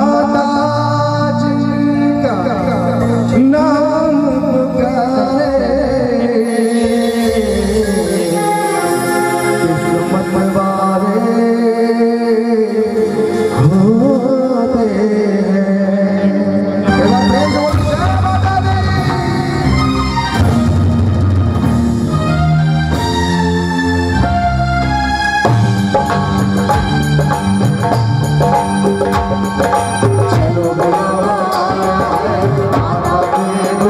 माता जिनका नाम पुकारे किस्मत वाले होते हैं।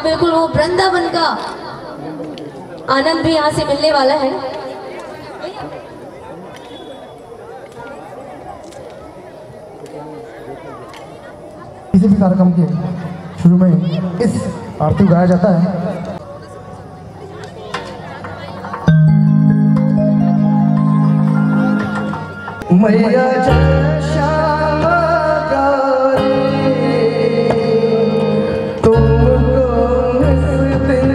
बिल्कुल वो वृंदावन का आनंद भी यहाँ से मिलने वाला है। किसी भी कार्यक्रम के शुरू में इस आरती गाया जाता है। मैया जय श्यामा गौरी, तुमको निस दिन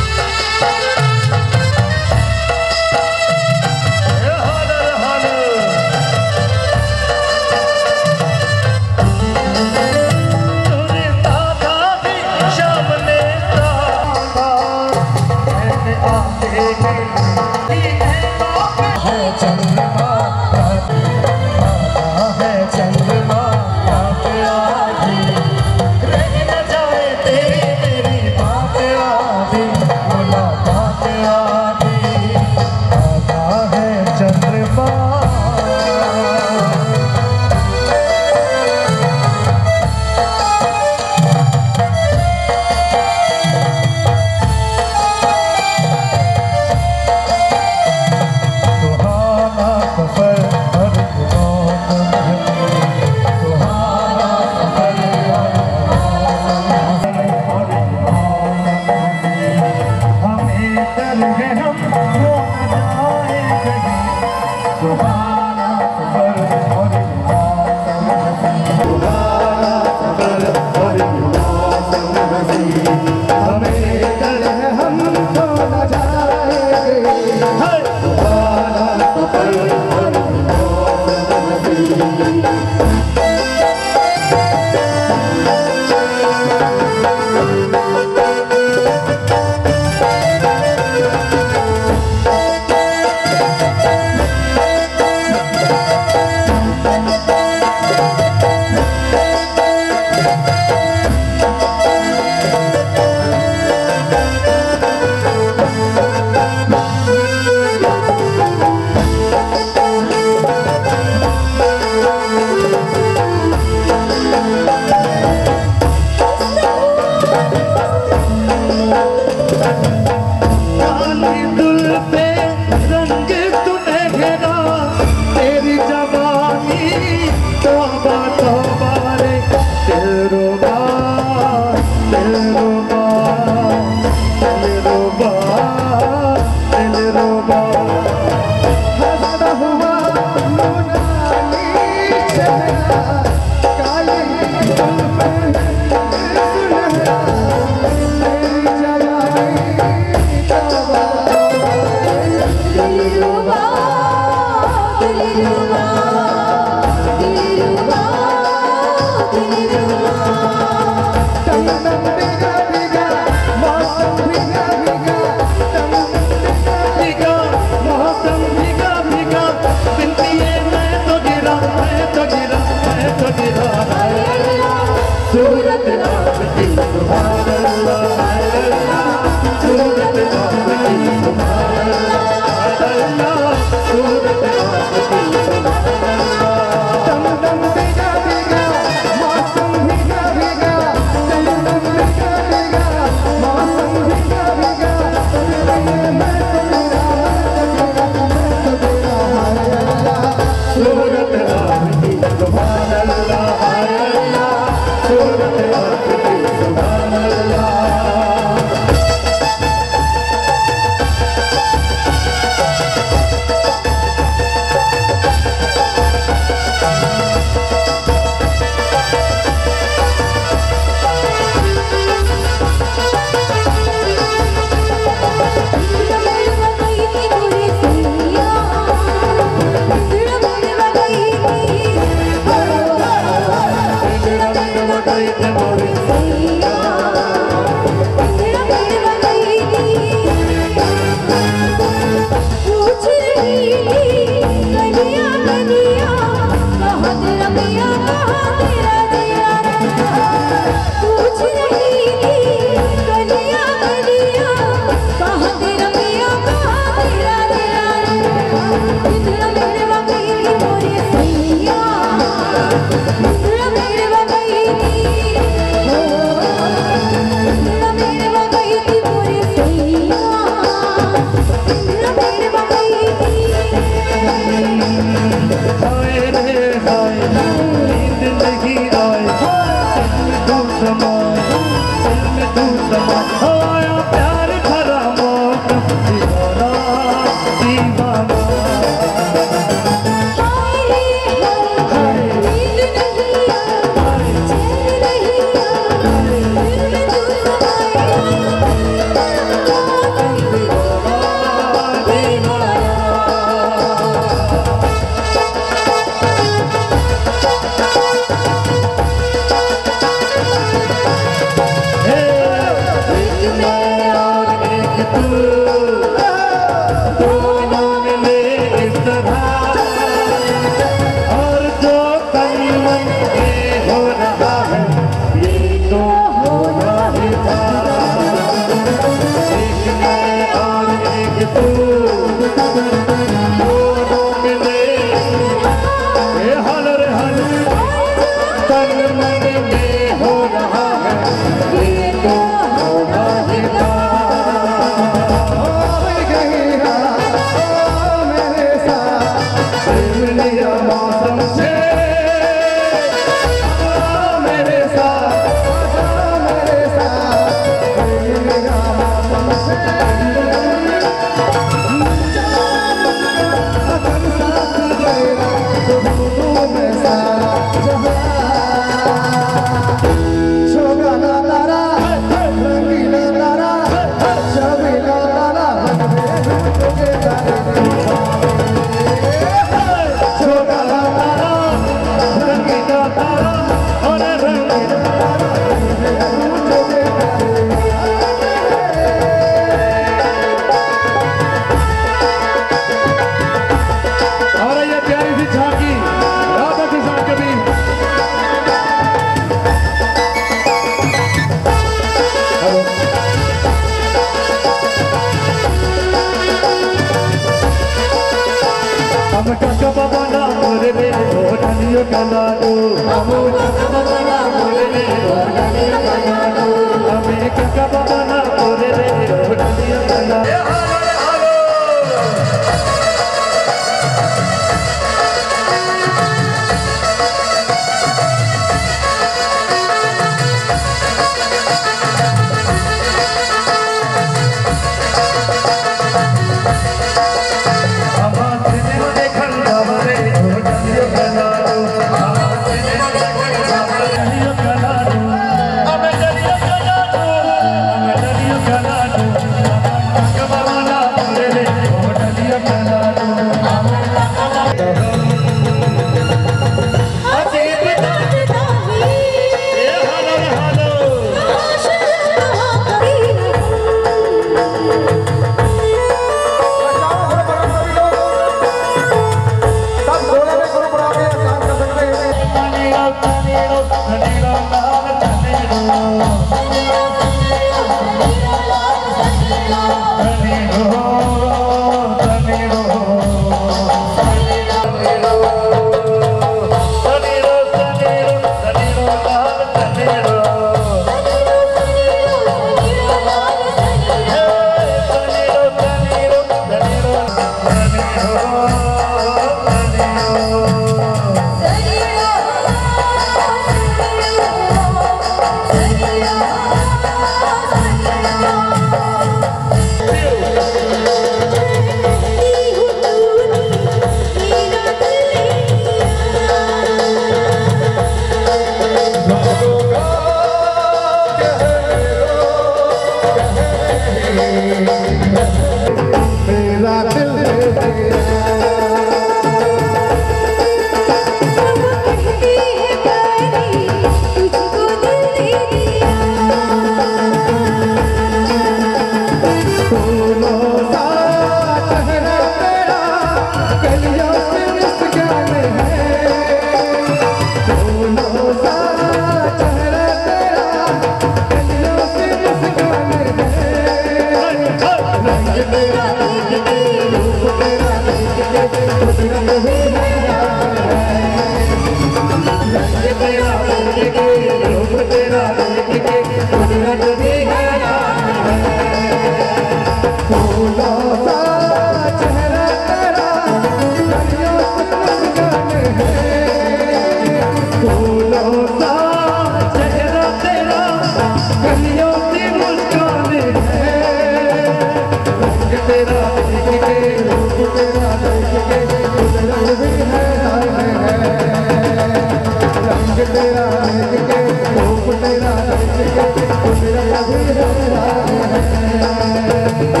सा चेहरा तेरा गलियों से मुस्कान है रंग तेरा देख के रूप तेरा देख के कुदरत भी हैरान है रंग तेरा देख के रूप तेरा देख के कुदरत भी हैरान है फूलों सा चेहरा तेरा गलियों से मुस्कान है फूलों सा चेहरा तेरा गलियों से मुस्कान है रंग तेरा देख के रूप तेरा देख के कुदरत भी हैरान है रंग तेरा देख के रूप तेरा देख के कुदरत भी हैरान है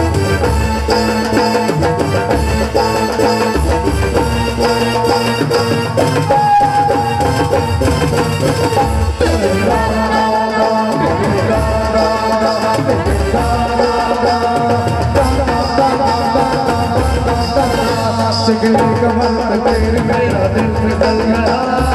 शिकली कमर पे तेरे मेरा दिल फिसल गया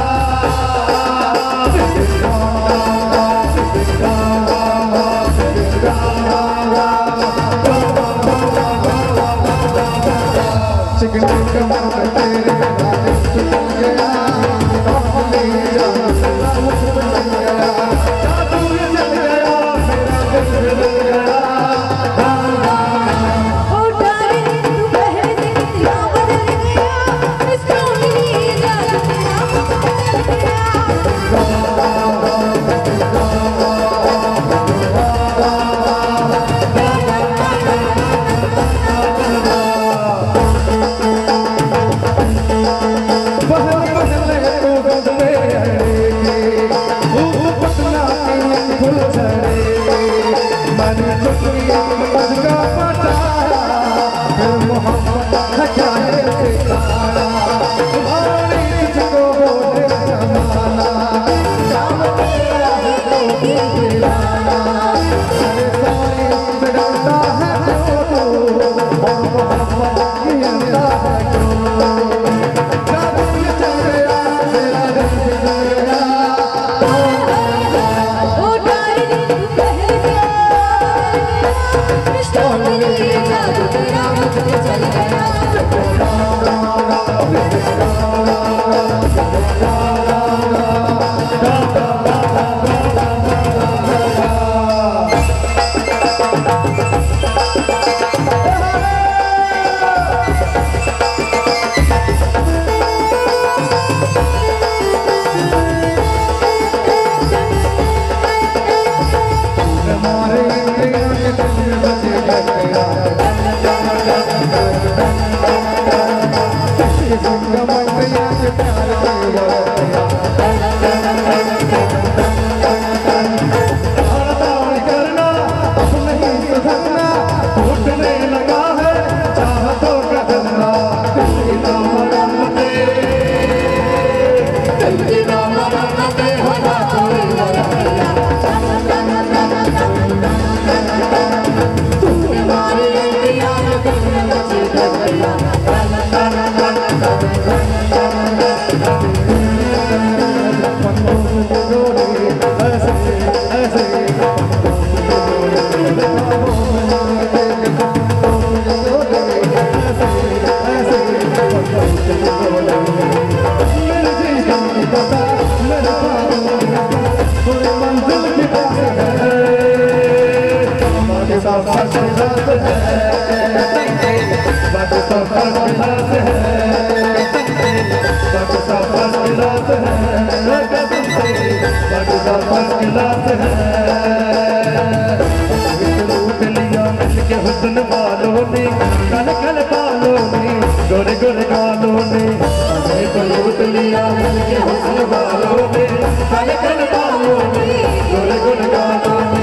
शिकली कमर पे तेरे मेरा दिल फिसल गया अपनी जान से फिसल गया जादू ये चल गया मेरा दिल फिसल गया गोरे गोरे गालों ने हमें तो लूट लिया मिलके हुस्न वालों ने काले काले बालों ने गोरे गोरे गालों ने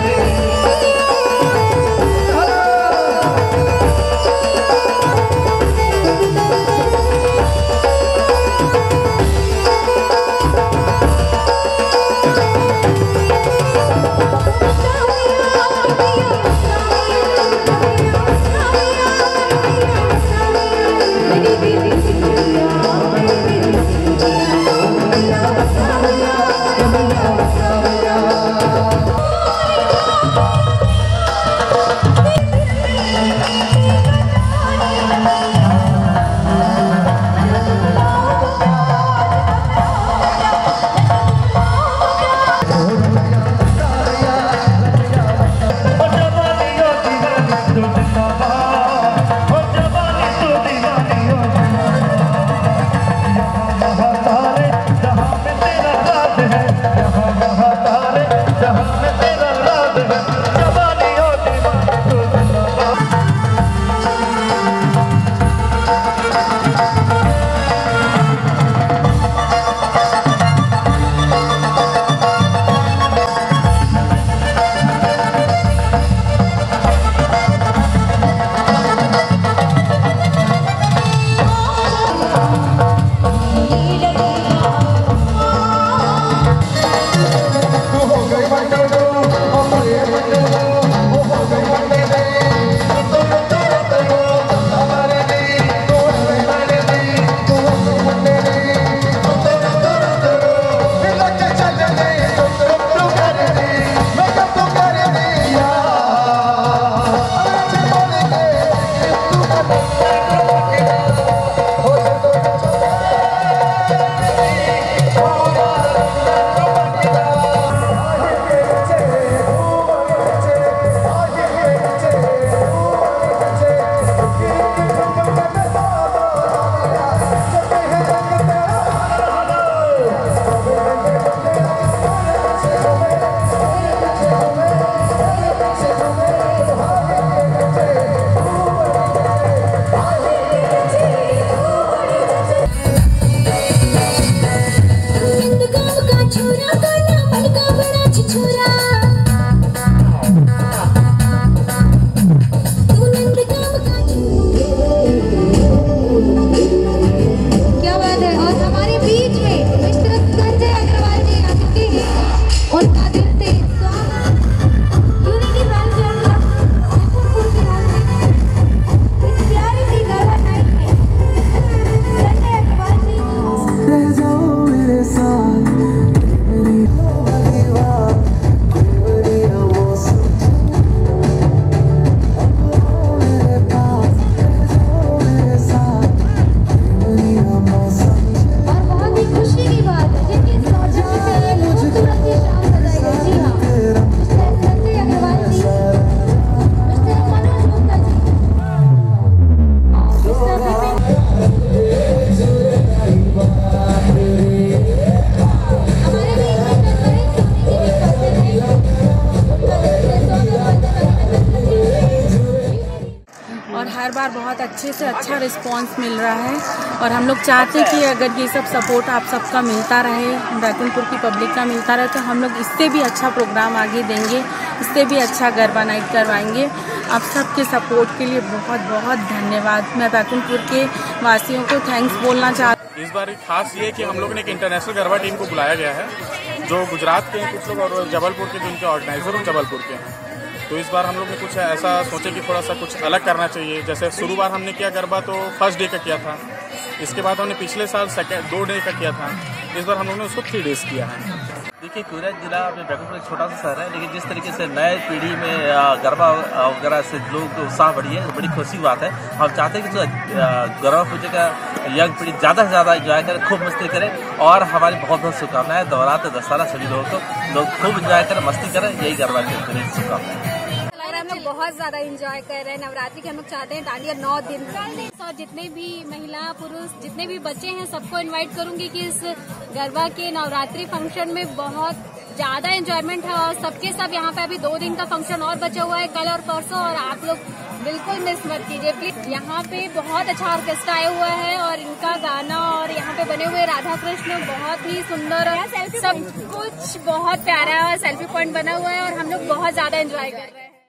बार बहुत अच्छे से अच्छा रिस्पांस मिल रहा है और हम लोग चाहते हैं कि अगर ये सब सपोर्ट आप सबका मिलता रहे, बैकुंठपुर की पब्लिक का मिलता रहे, तो हम लोग इससे भी अच्छा प्रोग्राम आगे देंगे, इससे भी अच्छा गरबा नाइट करवाएंगे। आप सबके सपोर्ट के लिए बहुत बहुत धन्यवाद। मैं बैकुंठपुर के वासियों को थैंक्स बोलना चाहती हूँ। इस बार खास ये कि हम लोग ने एक इंटरनेशनल गरबा टीम को बुलाया गया है, जो गुजरात के हैं कुछ लोग और जबलपुर के, जिनके ऑर्गेनाइजर और जबलपुर के हैं। तो इस बार हम लोग ने कुछ ऐसा सोचे कि थोड़ा सा कुछ अलग करना चाहिए। जैसे शुरू बार हमने किया गरबा तो फर्स्ट डे का किया था, इसके बाद हमने पिछले साल 2 डे का किया था, इस बार हम लोग ने उसको 3 डेज किया है। देखिए, कोरिया जिला में बैकुंठपुर एक छोटा सा शहर है, लेकिन जिस तरीके से नए पीढ़ी में गरबा वगैरह से लोगों को उत्साह बढ़ी है, बड़ी खुशी बात है। हम चाहते हैं कि गरबा पूजा का यंग पीढ़ी ज़्यादा से ज़्यादा इंजॉय करे, खूब मस्ती करे और हमारी बहुत बहुत शुभकामनाएं। नवरात्र दशहरा सभी लोगों को लोग खूब इंजॉय करें, मस्ती करें, यही गरबा की शुभकामनाएं। हम लोग बहुत ज्यादा एंजॉय कर रहे हैं नवरात्रि के। हम लोग चाहते हैं डांडिया 9 दिन और जितने भी महिला पुरुष जितने भी बच्चे हैं सबको इनवाइट करूंगी कि इस गरबा के नवरात्रि फंक्शन में बहुत ज्यादा एंजॉयमेंट है और सबके सब यहाँ पे अभी 2 दिन का फंक्शन और बचा हुआ है, कल और परसों, और आप लोग बिल्कुल मिस मत कीजिए प्लीज। यहाँ पे बहुत अच्छा ऑर्केस्ट्रा आया हुआ है और इनका गाना और यहाँ पे बने हुए राधा कृष्ण बहुत ही सुंदर और सब कुछ बहुत प्यारा है और सेल्फी पॉइंट बना हुआ है और हम लोग बहुत ज्यादा एंजॉय कर रहे हैं।